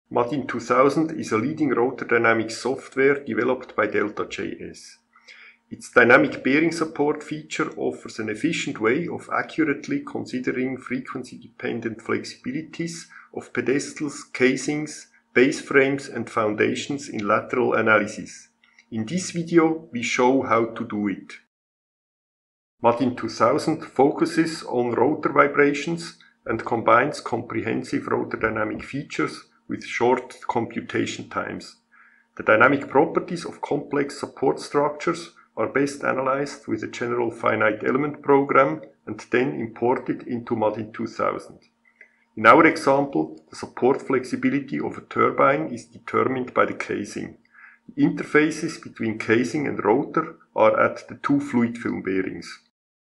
MADYN 2000 is a leading rotordynamic software developed by Delta.js. Its dynamic bearing support feature offers an efficient way of accurately considering frequency-dependent flexibilities of pedestals, casings, base frames and foundations in lateral analysis. In this video, we show how to do it. MADYN 2000 focuses on rotor vibrations and combines comprehensive rotordynamic features with short computation times. The dynamic properties of complex support structures are best analyzed with a general finite element program and then imported into MADYN 2000. In our example, the support flexibility of a turbine is determined by the casing. The interfaces between casing and rotor are at the two fluid film bearings.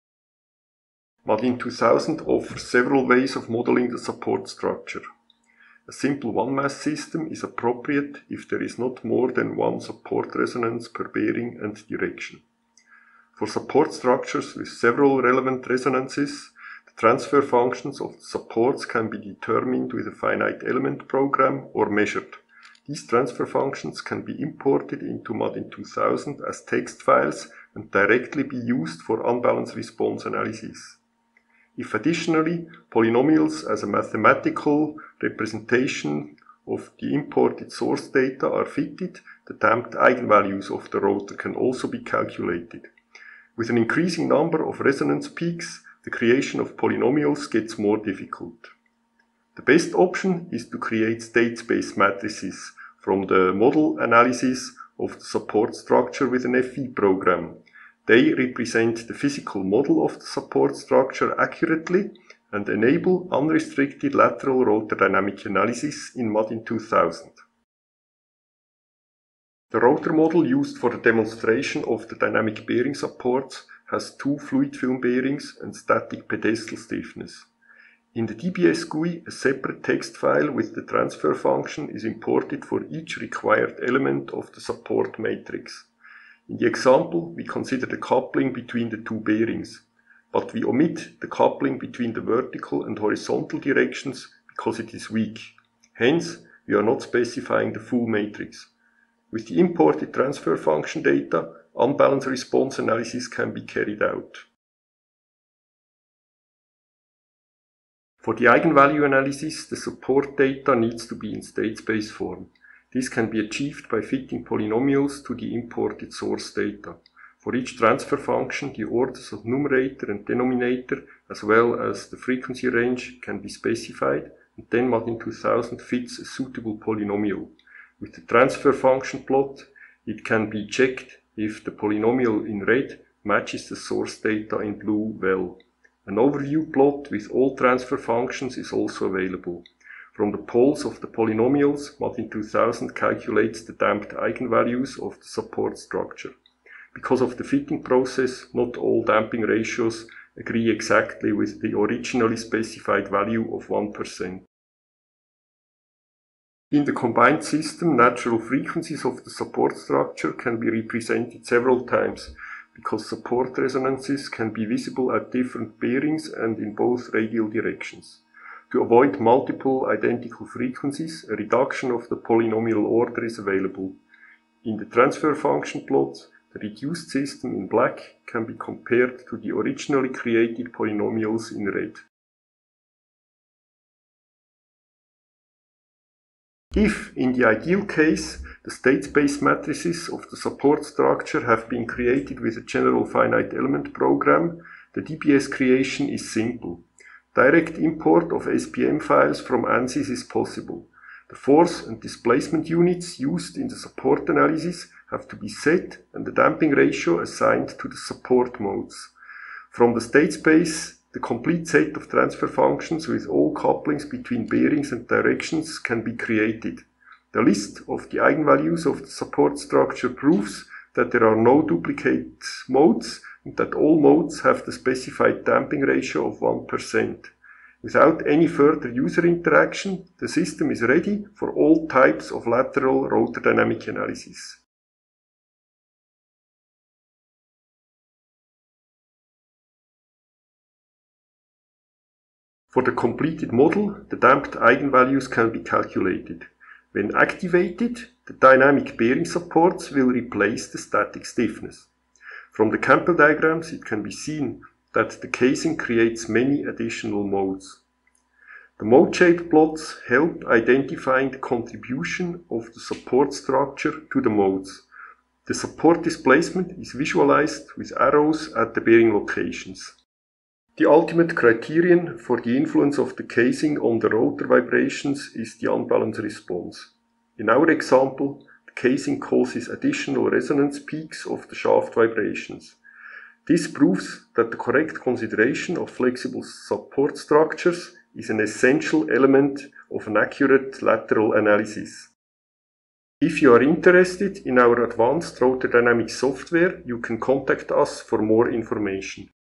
MADYN 2000 offers several ways of modeling the support structure. A simple one-mass system is appropriate if there is not more than one support resonance per bearing and direction. For support structures with several relevant resonances, the transfer functions of the supports can be determined with a finite element program or measured. These transfer functions can be imported into MADYN 2000 as text files and directly be used for unbalanced response analysis. If additionally, polynomials as a mathematical representation of the imported source data are fitted, the damped eigenvalues of the rotor can also be calculated. With an increasing number of resonance peaks, the creation of polynomials gets more difficult. The best option is to create state space matrices from the model analysis of the support structure with an FE program. They represent the physical model of the support structure accurately and enable unrestricted lateral rotordynamic analysis in MADYN 2000. The rotor model used for the demonstration of the dynamic bearing supports has two fluid film bearings and static pedestal stiffness. In the DBS GUI, a separate text file with the transfer function is imported for each required element of the support matrix. In the example, we consider the coupling between the two bearings, but we omit the coupling between the vertical and horizontal directions because it is weak. Hence, we are not specifying the full matrix. With the imported transfer function data, unbalanced response analysis can be carried out. For the eigenvalue analysis, the support data needs to be in state space form. This can be achieved by fitting polynomials to the imported source data. For each transfer function, the orders of numerator and denominator, as well as the frequency range, can be specified, and then MADYN 2000 fits a suitable polynomial. With the transfer function plot, it can be checked if the polynomial in red matches the source data in blue well. An overview plot with all transfer functions is also available. From the poles of the polynomials, MADYN 2000 calculates the damped eigenvalues of the support structure. Because of the fitting process, not all damping ratios agree exactly with the originally specified value of 1%. In the combined system, natural frequencies of the support structure can be represented several times, because support resonances can be visible at different bearings and in both radial directions. To avoid multiple identical frequencies, a reduction of the polynomial order is available. In the transfer function plot, the reduced system in black can be compared to the originally created polynomials in red. If, in the ideal case, the state space matrices of the support structure have been created with a general finite element program, the DBS creation is simple. Direct import of SPM files from ANSYS is possible. The force and displacement units used in the support analysis have to be set and the damping ratio assigned to the support modes. From the state space, the complete set of transfer functions with all couplings between bearings and directions can be created. The list of the eigenvalues of the support structure proves that there are no duplicate modes and that all modes have the specified damping ratio of 1%. Without any further user interaction, the system is ready for all types of lateral rotordynamic analysis. For the completed model, the damped eigenvalues can be calculated. When activated, the dynamic bearing supports will replace the static stiffness. From the Campbell diagrams it can be seen that the casing creates many additional modes. The mode-shaped plots help identifying the contribution of the support structure to the modes. The support displacement is visualized with arrows at the bearing locations. The ultimate criterion for the influence of the casing on the rotor vibrations is the unbalanced response. In our example, the casing causes additional resonance peaks of the shaft vibrations. This proves that the correct consideration of flexible support structures is an essential element of an accurate lateral analysis. If you are interested in our advanced rotor dynamic software, you can contact us for more information.